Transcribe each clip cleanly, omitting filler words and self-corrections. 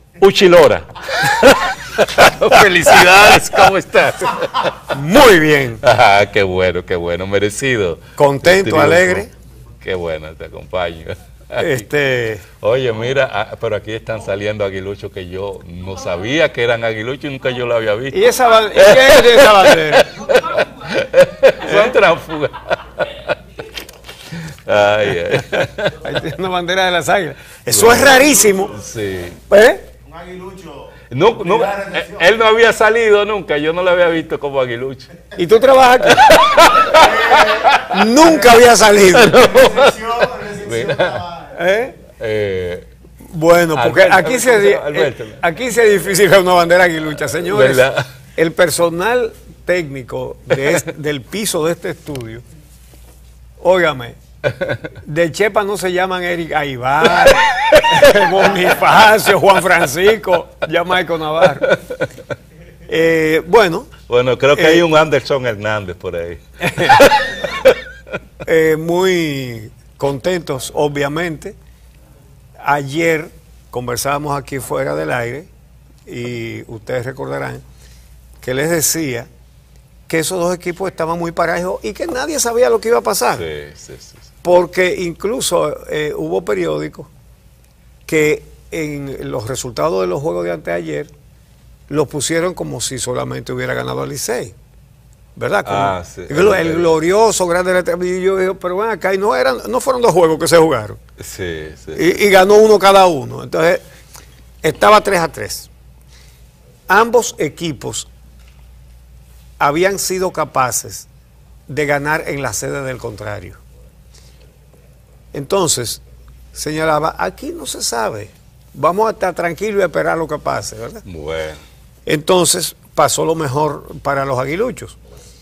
Uchilora. Felicidades, ¿cómo estás? Muy bien. Qué bueno, merecido. Contento, alegre. Qué bueno, te acompaño. Oye, mira, pero aquí están saliendo aguiluchos que yo no sabía que eran aguiluchos y nunca yo lo había visto. ¿Y esa bandera? ¿Qué es de esa bandera? Son tránsfugas. Ahí tiene una bandera de las águilas. Eso es rarísimo. Sí. Un aguilucho. No, él no había salido nunca, yo no lo había visto como aguilucho. ¿Y tú trabajas aquí? Nunca había salido. Bueno, porque aquí se edificia una bandera aguilucha, señores. ¿Verdad? El personal técnico del piso de este estudio, óigame, de Chepa no se llaman Eric Aybar, Bonifacio, Juan Francisco, ya Maico Navarro. Bueno, creo que hay un Anderson Hernández por ahí. Muy contentos, obviamente. Ayer conversábamos aquí fuera del aire y ustedes recordarán que les decía que esos dos equipos estaban muy parejos y que nadie sabía lo que iba a pasar. Sí. Porque incluso hubo periódicos que en los resultados de los juegos de anteayer los pusieron como si solamente hubiera ganado el Licey, ¿verdad? Sí. El glorioso, grande. Y yo digo, pero bueno, acá no fueron dos juegos que se jugaron. Sí. Y ganó uno cada uno. Entonces, estaba 3-3. Ambos equipos habían sido capaces de ganar en la sede del contrario. Entonces, señalaba, aquí no se sabe. Vamos a estar tranquilos y esperar lo que pase, ¿verdad? Bueno. Entonces, pasó lo mejor para los aguiluchos.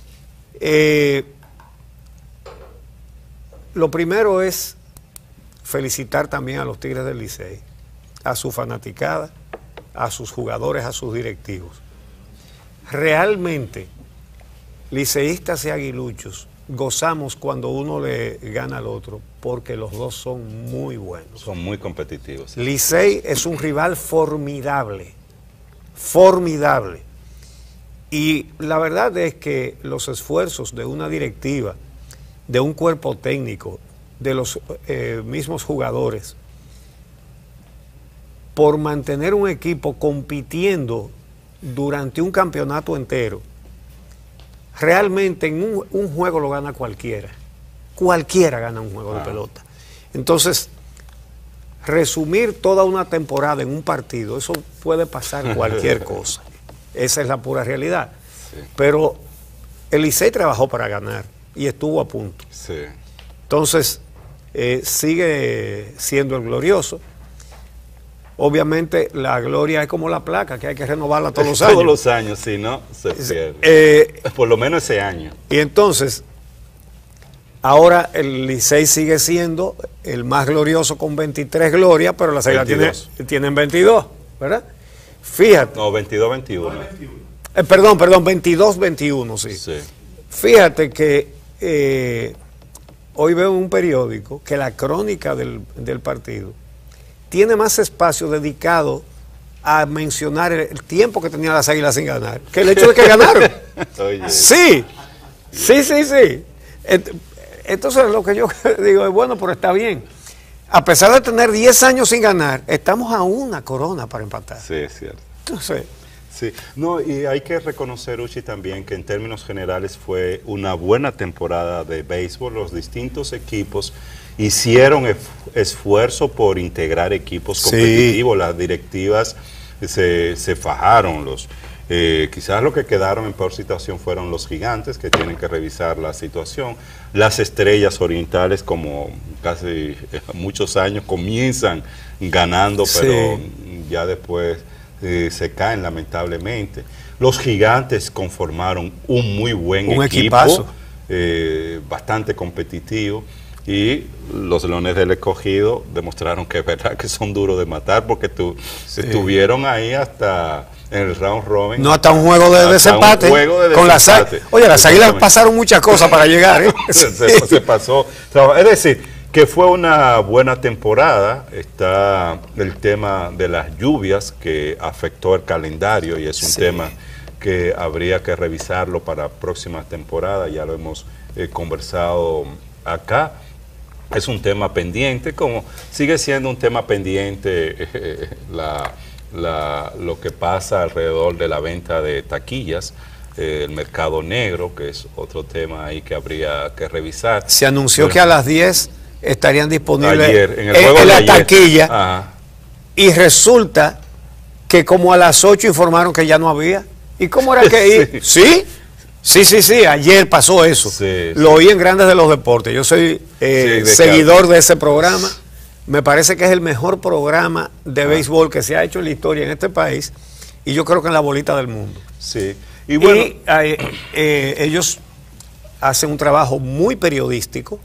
Lo primero es felicitar también a los Tigres del Licey, a su fanaticada, a sus jugadores, a sus directivos. Realmente, liceístas y aguiluchos, gozamos cuando uno le gana al otro, porque los dos son muy buenos. Son muy competitivos. Licey es un rival formidable. Y la verdad es que los esfuerzos de una directiva, de un cuerpo técnico, de los mismos jugadores, por mantener un equipo compitiendo durante un campeonato entero, realmente en un juego lo gana cualquiera. Cualquiera gana un juego de pelota. Entonces, resumir toda una temporada en un partido, eso puede pasar cualquier cosa. Esa es la pura realidad. Sí. Pero el Licey trabajó para ganar y estuvo a punto. Sí. Entonces, sigue siendo el glorioso. Obviamente, la gloria es como la placa, que hay que renovarla todos los años. Todos los años, si no, se pierde. Por lo menos ese año. Y entonces, ahora el Licey sigue siendo el más glorioso con 23 glorias, pero las Águilas tienen 22, ¿verdad? Fíjate. No, 22-21. Perdón, 22-21, sí. Fíjate que hoy veo en un periódico que la crónica del partido tiene más espacio dedicado a mencionar el tiempo que tenían las Águilas sin ganar que el hecho de que ganaron. Oye. Sí. Entonces lo que yo digo es, bueno, pero está bien. A pesar de tener 10 años sin ganar, estamos a una corona para empatar. Sí, es cierto. Entonces, sí, no, y hay que reconocer, Uchi, también que en términos generales fue una buena temporada de béisbol. Los distintos equipos hicieron esfuerzo por integrar equipos competitivos. Sí. Las directivas se fajaron. Quizás lo que quedaron en peor situación fueron los Gigantes, que tienen que revisar la situación. Las Estrellas Orientales, como casi muchos años, comienzan ganando, pero ya después se caen lamentablemente. Los Gigantes conformaron un muy buen equipo, bastante competitivo, y los Leones del Escogido demostraron que es verdad que son duros de matar, porque estuvieron ahí hasta en el round robin. No, hasta un juego de desempate. Con las Águilas pasaron muchas cosas para llegar. Se pasó. Es decir, que fue una buena temporada. Está el tema de las lluvias que afectó el calendario y es un tema que habría que revisarlo para próximas temporadas. Ya lo hemos conversado acá. Es un tema pendiente, como sigue siendo un tema pendiente lo que pasa alrededor de la venta de taquillas, el mercado negro, que es otro tema ahí que habría que revisar. Se anunció que a las 10 estarían disponibles ayer, en el juego en de la ayer. taquilla. Ajá. Y resulta que como a las 8 informaron que ya no había. ¿Y cómo era que ir? ¿Sí? Sí, ayer pasó eso. Sí, lo oí en Grandes de los Deportes. Yo soy seguidor de ese programa. Me parece que es el mejor programa de béisbol que se ha hecho en la historia en este país y yo creo que en la bolita del mundo. Sí. Y bueno, ellos hacen un trabajo muy periodístico.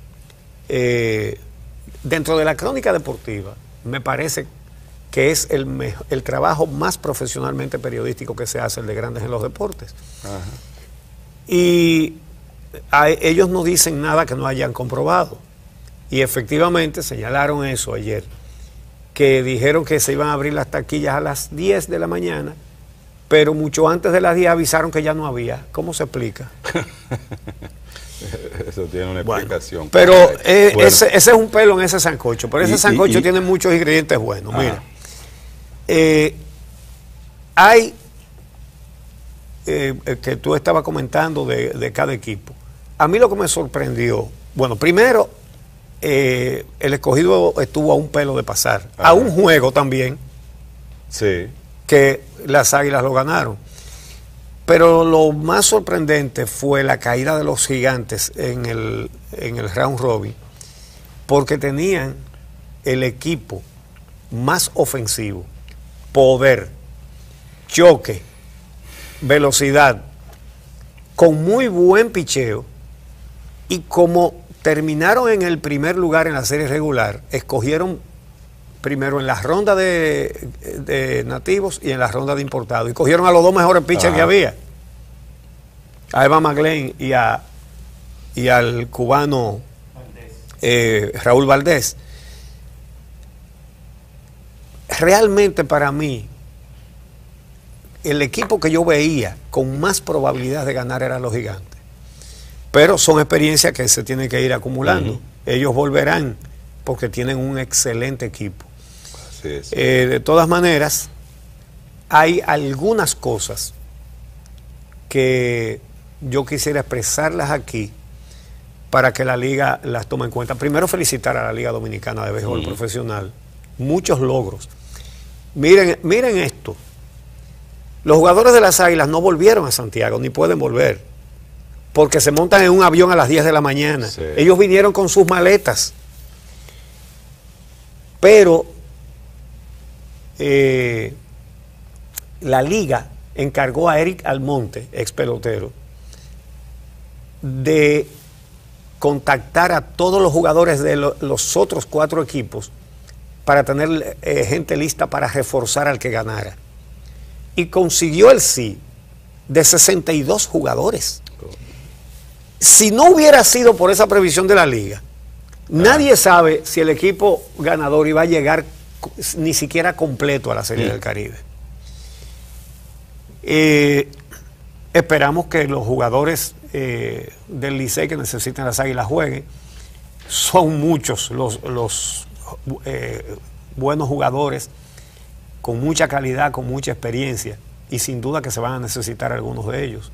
Dentro de la crónica deportiva, me parece que es el trabajo más profesionalmente periodístico que se hace, el de Grandes en los Deportes. Ajá. Y ellos no dicen nada que no hayan comprobado. Y efectivamente señalaron eso ayer, que dijeron que se iban a abrir las taquillas a las 10 de la mañana, pero mucho antes de las 10 avisaron que ya no había. ¿Cómo se explica? Eso tiene una explicación. Pero ese es un pelo en ese sancocho, pero ese sancocho tiene muchos ingredientes buenos. Mira, hay que tú estabas comentando de cada equipo. A mí lo que me sorprendió, bueno, primero, el Escogido estuvo a un pelo de pasar, a un juego también, que las Águilas lo ganaron. Pero lo más sorprendente fue la caída de los Gigantes en el round robin, porque tenían el equipo más ofensivo, poder, choque, velocidad, con muy buen picheo, y como terminaron en el primer lugar en la serie regular, escogieron primero en la ronda de nativos y en la ronda de importados, y cogieron a los dos mejores pitchers que había, a Evan McLean y al cubano Raúl Valdés. Realmente para mí el equipo que yo veía con más probabilidad de ganar eran los Gigantes, pero son experiencias que se tienen que ir acumulando. Ellos volverán porque tienen un excelente equipo. Así es. De todas maneras, hay algunas cosas que yo quisiera expresarlas aquí para que la liga las tome en cuenta. Primero, felicitar a la Liga Dominicana de Béisbol Profesional. Muchos logros. Miren esto. Los jugadores de las Águilas no volvieron a Santiago, ni pueden volver, porque se montan en un avión a las 10 de la mañana. Sí. Ellos vinieron con sus maletas. Pero la liga encargó a Eric Almonte, ex pelotero, de contactar a todos los jugadores de los otros 4 equipos para tener gente lista para reforzar al que ganara. Y consiguió el sí de 62 jugadores. Si no hubiera sido por esa previsión de la liga, nadie sabe si el equipo ganador iba a llegar ni siquiera completo a la Serie del Caribe. Esperamos que los jugadores del Licey que necesitan las Águilas jueguen. Son muchos los buenos jugadores con mucha calidad, con mucha experiencia, y sin duda que se van a necesitar algunos de ellos.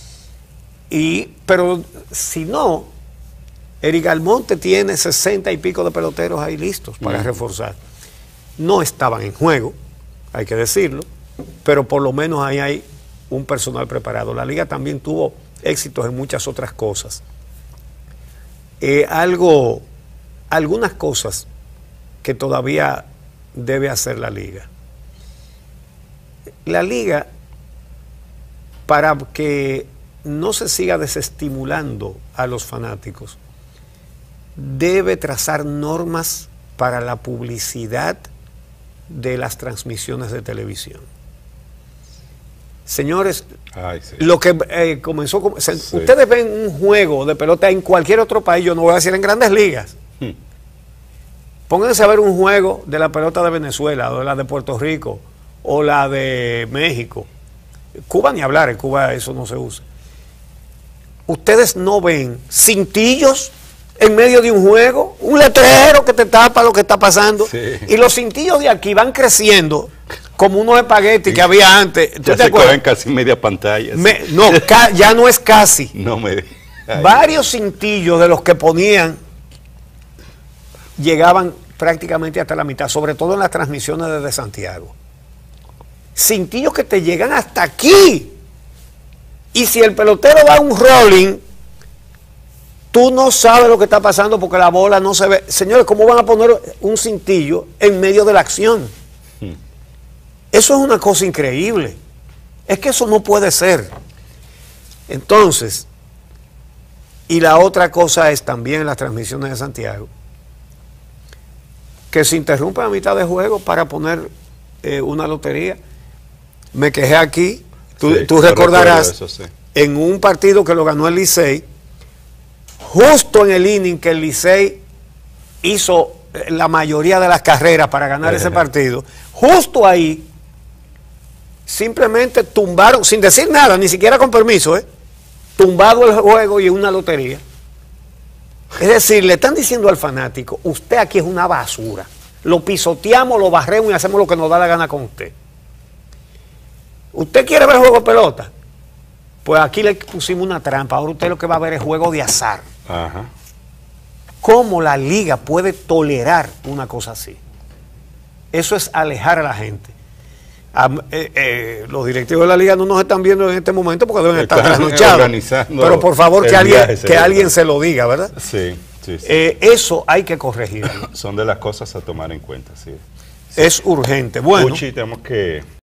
Pero si no, Eric Almonte tiene 60 y pico de peloteros ahí listos para reforzar. No estaban en juego, hay que decirlo, pero por lo menos ahí hay un personal preparado. La liga también tuvo éxitos en muchas otras cosas. Algunas cosas que todavía debe hacer la liga. La liga, para que no se siga desestimulando a los fanáticos, debe trazar normas para la publicidad de las transmisiones de televisión. Señores, lo que comenzó... Ustedes ven un juego de pelota en cualquier otro país, yo no voy a decir en Grandes Ligas, Pónganse a ver un juego de la pelota de Venezuela, o de la de Puerto Rico, o la de México. Cuba ni hablar, en Cuba eso no se usa. Ustedes no ven cintillos en medio de un juego, un letrero que te tapa lo que está pasando, sí. Y los cintillos de aquí van creciendo como unos espaguetis que había antes. Ya se cogen casi media pantalla. No, ya no es casi. No me... Varios cintillos de los que ponían llegaban prácticamente hasta la mitad, sobre todo en las transmisiones desde Santiago. Cintillos que te llegan hasta aquí. Y si el pelotero da un rolling, tú no sabes lo que está pasando porque la bola no se ve. Señores, ¿cómo van a poner un cintillo en medio de la acción? Eso es una cosa increíble. Es que eso no puede ser. Entonces, y la otra cosa es también en las transmisiones de Santiago, que se interrumpe a mitad de juego para poner una lotería. Me quejé aquí, tú recordarás, eso, sí. En un partido que lo ganó el Licey, justo en el inning que el Licey hizo la mayoría de las carreras para ganar ese partido, justo ahí, simplemente tumbaron, sin decir nada, ni siquiera con permiso, tumbado el juego y una lotería. Es decir, le están diciendo al fanático, usted aquí es una basura, lo pisoteamos, lo barremos y hacemos lo que nos da la gana con usted. ¿Usted quiere ver juego de pelota? Pues aquí le pusimos una trampa, ahora usted lo que va a ver es juego de azar. Ajá. ¿Cómo la liga puede tolerar una cosa así? Eso es alejar a la gente. Los directivos de la liga no nos están viendo en este momento porque deben estar trasnochados. Pero por favor que alguien se lo diga, ¿verdad? Sí, sí, sí. Eso hay que corregirlo. Son de las cosas a tomar en cuenta, sí. Es urgente. Bueno, Uchi, tenemos que